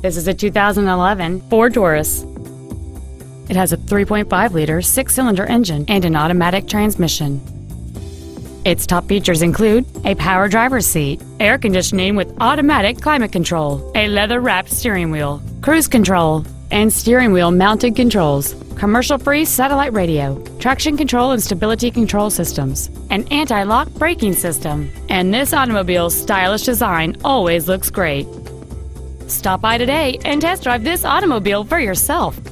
This is a 2011 Ford Taurus. It has a 3.5-liter six-cylinder engine and an automatic transmission. Its top features include a power driver's seat, air conditioning with automatic climate control, a leather-wrapped steering wheel, cruise control, and steering wheel mounted controls, commercial-free satellite radio, traction control and stability control systems, an anti-lock braking system, and this automobile's stylish design always looks great. Stop by today and test drive this automobile for yourself.